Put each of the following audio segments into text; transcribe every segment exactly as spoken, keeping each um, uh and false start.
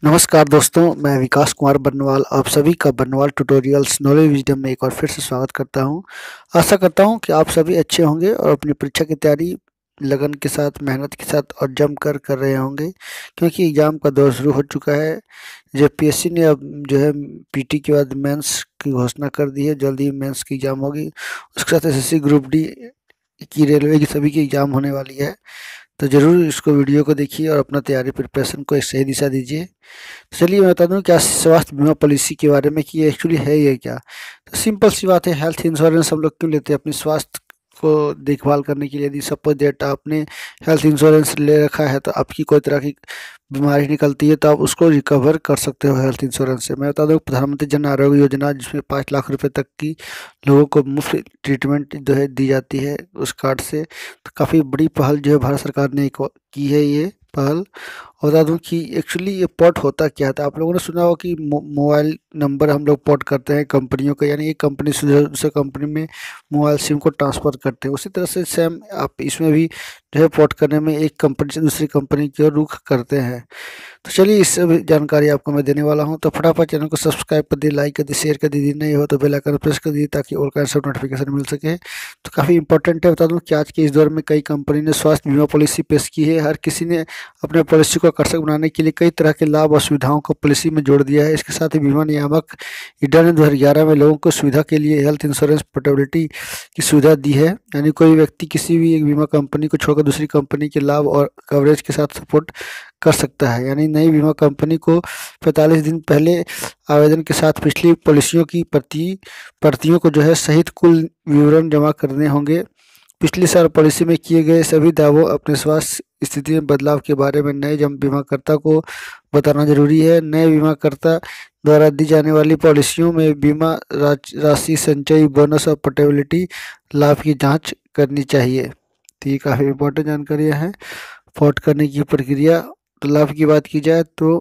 नमस्कार दोस्तों, मैं विकास कुमार बर्नवाल आप सभी का बर्नवाल ट्यूटोरियल्स नॉलेज विजडम में एक बार फिर से स्वागत करता हूं। आशा करता हूं कि आप सभी अच्छे होंगे और अपनी परीक्षा की तैयारी लगन के साथ, मेहनत के साथ और जम कर कर रहे होंगे, क्योंकि एग्ज़ाम का दौर शुरू हो चुका है। जेपीएससी ने अब जो है पीटी के बाद मेंस की घोषणा कर दी है। जल्दी ही मेंस की एग्ज़ाम होगी। उसके साथ एसएससी ग्रुप डी की, रेलवे की, सभी की एग्ज़ाम होने वाली है। तो ज़रूर इसको वीडियो को देखिए और अपना तैयारी प्रिपरेशन को एक सही दिशा दीजिए। चलिए मैं बता दूं क्या स्वास्थ्य बीमा पॉलिसी के बारे में कि ये एक्चुअली है ये क्या। तो सिंपल सी बात है, हेल्थ इंश्योरेंस हम लोग क्यों लेते हैं? अपने स्वास्थ्य को देखभाल करने के लिए। यदि सपोज डेट आपने हेल्थ इंश्योरेंस ले रखा है तो आपकी कोई तरह की बीमारी निकलती है तो आप उसको रिकवर कर सकते हो हेल्थ इंश्योरेंस से। मैं बता दूं प्रधानमंत्री जन आरोग्य योजना, जिसमें पाँच लाख रुपए तक की लोगों को मुफ्त ट्रीटमेंट जो है दी जाती है उस कार्ड से। तो काफ़ी बड़ी पहल जो है भारत सरकार ने एक की है ये पहल। और बता दूं कि एक्चुअली ये पोर्ट होता क्या था। आप लोगों ने सुना हो कि मो, मोबाइल नंबर हम लोग पोर्ट करते हैं कंपनियों का, यानी एक कंपनी से दूसरे कंपनी में मोबाइल सिम को ट्रांसफ़र करते हैं। उसी तरह से सेम आप इसमें भी जो है पोर्ट करने में एक कंपनी से दूसरी कंपनी की ओर रुख करते हैं। तो चलिए इससे भी जानकारी आपको मैं देने वाला हूं। तो फटाफट चैनल को सब्सक्राइब कर दीजिए, लाइक कर दीजिए, शेयर कर दीजिए, नहीं हो तो बेल आइकन प्रेस कर दीजिए ताकि और का सब नोटिफिकेशन मिल सके। तो काफ़ी इंपॉर्टेंट है। बता दूं कि आज के इस दौर में कई कंपनी ने स्वास्थ्य बीमा पॉलिसी पेश की है। हर किसी ने अपने पॉलिसी को आकर्षक बनाने के लिए कई तरह के लाभ और सुविधाओं को पॉलिसी में जोड़ दिया है। इसके साथ ही बीमा नियामक इडा ने दो हज़ार ग्यारह में लोगों को सुविधा के लिए हेल्थ इंश्योरेंस पोर्टेबिलिटी की सुविधा दी है, यानी कोई व्यक्ति किसी भी एक बीमा कंपनी को छोड़कर दूसरी कंपनी के लाभ और कवरेज के साथ सपोर्ट कर सकता है। यानी नई बीमा कंपनी को पैंतालीस दिन पहले आवेदन के साथ पिछली पॉलिसियों की प्रति प्रतियों को जो है सहित कुल विवरण जमा करने होंगे। पिछले साल पॉलिसी में किए गए सभी दावों, अपने स्वास्थ्य स्थिति में बदलाव के बारे में नए जम बीमाकर्ता को बताना जरूरी है। नए बीमाकर्ता द्वारा दी जाने वाली पॉलिसियों में बीमा राशि, संचयी, बोनस और पोर्टेबिलिटी लाभ की जांच करनी चाहिए। तो ये काफ़ी इम्पोर्टेंट जानकारियाँ हैं। पोर्ट करने की प्रक्रिया, तो लाभ की बात की जाए तो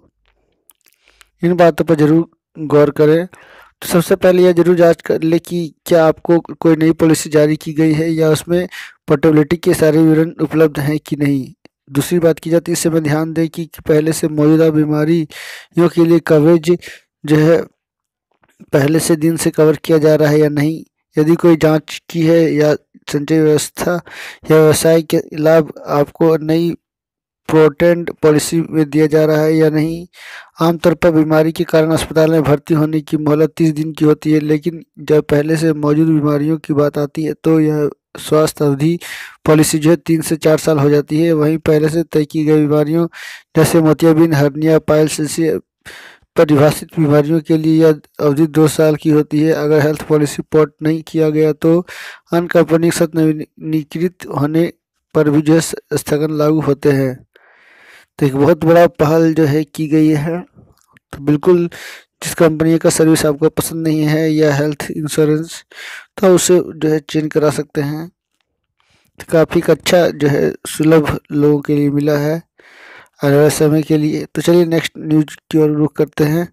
इन बातों पर जरूर गौर करें। तो सबसे पहले यह जरूर जांच कर ले कि क्या आपको कोई नई पॉलिसी जारी की गई है या उसमें पोर्टेबिलिटी के सारे विवरण उपलब्ध हैं कि नहीं। दूसरी बात की जाती है, इस समय ध्यान दें कि पहले से मौजूदा बीमारियों के लिए कवरेज जो है पहले से दिन से कवर किया जा रहा है या नहीं। यदि कोई जांच की है या संचय व्यवस्था या व्यवसाय के लाभ आपको नई प्रोटेंट पॉलिसी में दिया जा रहा है या नहीं। आमतौर पर बीमारी के कारण अस्पताल में भर्ती होने की मोहलत तीस दिन की होती है, लेकिन जब पहले से मौजूद बीमारियों की बात आती है तो यह स्वास्थ्य अवधि पॉलिसी जो है तीन से चार साल हो जाती है। वहीं पहले से तय की गई बीमारियों जैसे मोतियाबिंद, हर्निया, पाइल्स जैसी परिभाषित बीमारियों के लिए यह अवधि दो साल की होती है। अगर हेल्थ पॉलिसी पोर्ट नहीं किया गया तो अन्य कंपनी के साथ नवीनीकृत होने पर भी जो है स्थगन लागू होते हैं। तो एक बहुत बड़ा पहल जो है की गई है। तो बिल्कुल जिस कंपनी का सर्विस आपको पसंद नहीं है या हेल्थ इंश्योरेंस, तो उसे जो है चेंज करा सकते हैं। तो काफ़ी अच्छा जो है सुलभ लोगों के लिए मिला है आने वाले समय के लिए। तो चलिए नेक्स्ट न्यूज की ओर रुख करते हैं।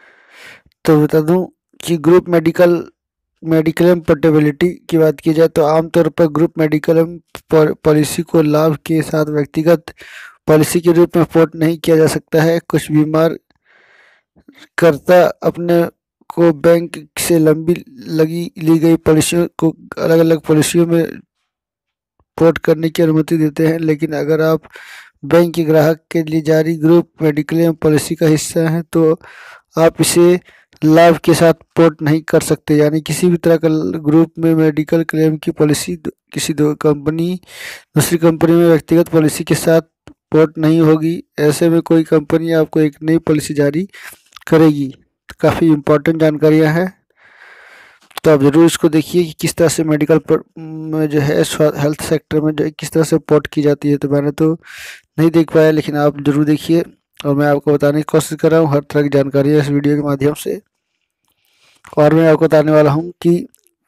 तो बता दूं कि ग्रुप मेडिकल मेडिक्लेम पोर्टेबिलिटी की बात की जाए तो आमतौर पर ग्रुप मेडिक्लेम पॉलिसी को लाभ के साथ व्यक्तिगत पॉलिसी के रूप में पोर्ट नहीं किया जा सकता है। कुछ बीमार करता अपने को बैंक से लंबी लगी ली गई पॉलिसियों को अलग अलग पॉलिसियों में पोर्ट करने की अनुमति देते हैं, लेकिन अगर आप बैंक के ग्राहक के लिए जारी ग्रुप मेडिक्लेम पॉलिसी का हिस्सा हैं तो आप इसे लाभ के साथ पोर्ट नहीं कर सकते। यानी किसी भी तरह का ग्रुप में मेडिकल क्लेम की पॉलिसी किसी दो कंपनी दूसरी कंपनी में व्यक्तिगत पॉलिसी के साथ पोर्ट नहीं होगी। ऐसे में कोई कंपनी आपको एक नई पॉलिसी जारी करेगी। तो काफ़ी इम्पोर्टेंट जानकारियां हैं, तो आप ज़रूर इसको देखिए कि किस तरह से मेडिकल में जो है हेल्थ सेक्टर में जो है किस तरह से पोर्ट की जाती है। तो मैंने तो नहीं देख पाया, लेकिन आप ज़रूर देखिए और मैं आपको बताने की कोशिश कर रहा हूँ हर तरह की जानकारी इस वीडियो के माध्यम से। और मैं आपको बताने वाला हूँ कि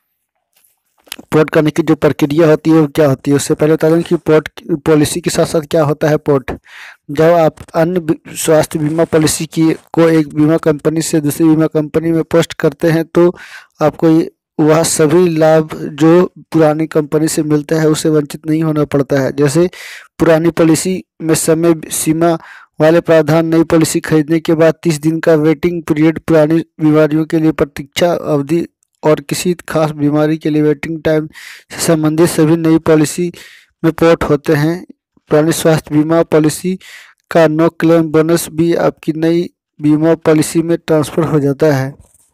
पोर्ट करने की जो प्रक्रिया होती है वो क्या होती है। उससे पहले बता दें कि पोर्ट पॉलिसी के साथ साथ क्या होता है पोर्ट। जब आप अन्य स्वास्थ्य बीमा पॉलिसी की को एक बीमा कंपनी से दूसरी बीमा कंपनी में पोस्ट करते हैं तो आपको वह सभी लाभ जो पुरानी कंपनी से मिलता है उससे वंचित नहीं होना पड़ता है। जैसे पुरानी पॉलिसी में समय सीमा वाले प्रावधान। नई पॉलिसी खरीदने के बाद तीस दिन का वेटिंग पीरियड, पुरानी बीमारियों के लिए प्रतीक्षा अवधि और किसी खास बीमारी के लिए वेटिंग टाइम से संबंधित सभी नई पॉलिसी में पोर्ट होते हैं। पुरानी स्वास्थ्य बीमा पॉलिसी का नो क्लेम बोनस भी आपकी नई बीमा पॉलिसी में ट्रांसफ़र हो जाता है।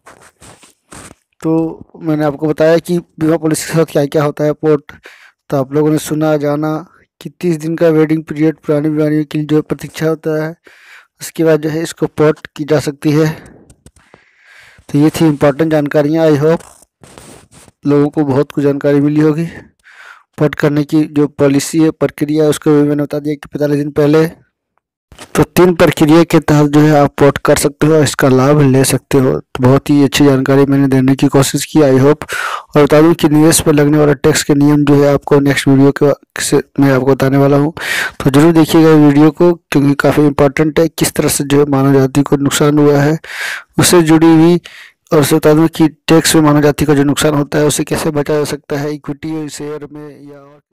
तो मैंने आपको बताया कि बीमा पॉलिसी के साथ क्या क्या होता है पोर्ट। तो आप लोगों ने सुना जाना कि तीस दिन का वेटिंग पीरियड पुरानी बीमारियों के लिए जो प्रतीक्षा होता है, उसके बाद जो है इसको पोर्ट की जा सकती है। तो ये थी इम्पोर्टेंट जानकारियाँ। आई होप लोगों को बहुत कुछ जानकारी मिली होगी। पोर्ट करने की जो पॉलिसी है, प्रक्रिया है, उसको भी मैंने बता दिया कि पैंतालीस दिन पहले। तो तीन प्रक्रिया के तहत जो है आप पोर्ट कर सकते हो और इसका लाभ ले सकते हो। तो बहुत ही अच्छी जानकारी मैंने देने की कोशिश की, आई होप। और बता दूं कि निवेश पर लगने वाला टैक्स के नियम जो है आपको नेक्स्ट वीडियो के से मैं आपको बताने वाला हूं। तो जरूर देखिएगा वीडियो को, क्योंकि काफ़ी इंपॉर्टेंट है। किस तरह से जो है मानव जाति को नुकसान हुआ है उससे जुड़ी हुई, और उससे बता दूँ कि टैक्स में मानव जाति का जो नुकसान होता है उसे कैसे बचा जा सकता है इक्विटी शेयर में या